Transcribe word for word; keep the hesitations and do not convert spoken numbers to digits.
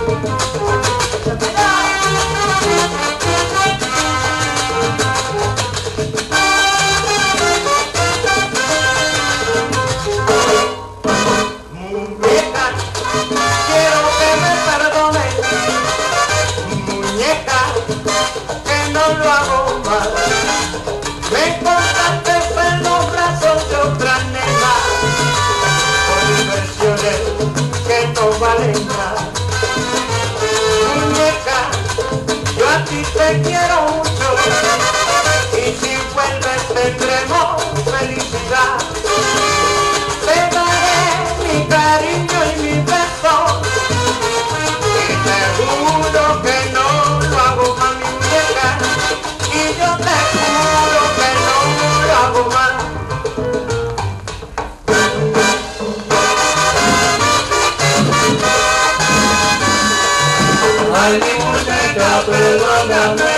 lo hago mal. Me encontraste en los brazos de otra nena, por inversiones que no valen nada. Muñeca, yo a ti te quiero mucho, y si vuelves tendremos felicidad. Te daré mi cariño y mi beso, y te juro que no lo hago mal, mi muñeca, y yo te juro que no lo hago mal. Ay, mi muñeca, perdóname.